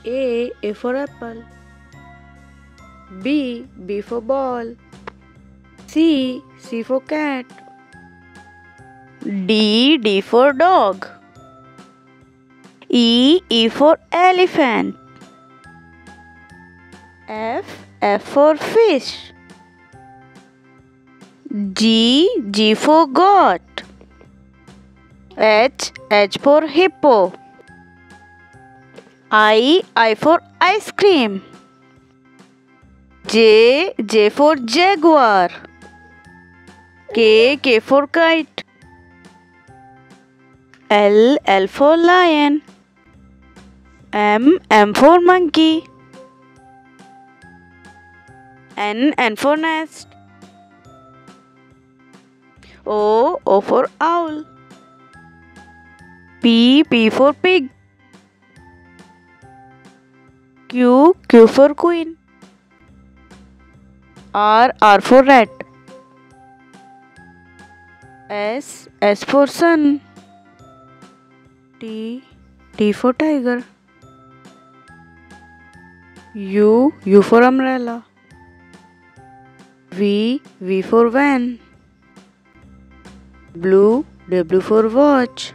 A for apple. B for ball. C for cat. D for dog. E for elephant. F for fish. G for goat. H for hippo. I for ice cream. J for jaguar. K for kite. L for lion. M for monkey. N for nest. O for owl. P for pig. Q for queen. R for rat. S for sun. T for tiger. U for umbrella. V for van. W for watch.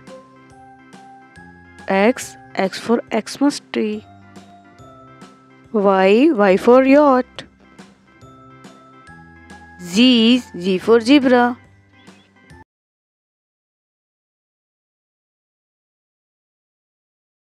X for Xmas tree. Y for yacht. Z for zebra.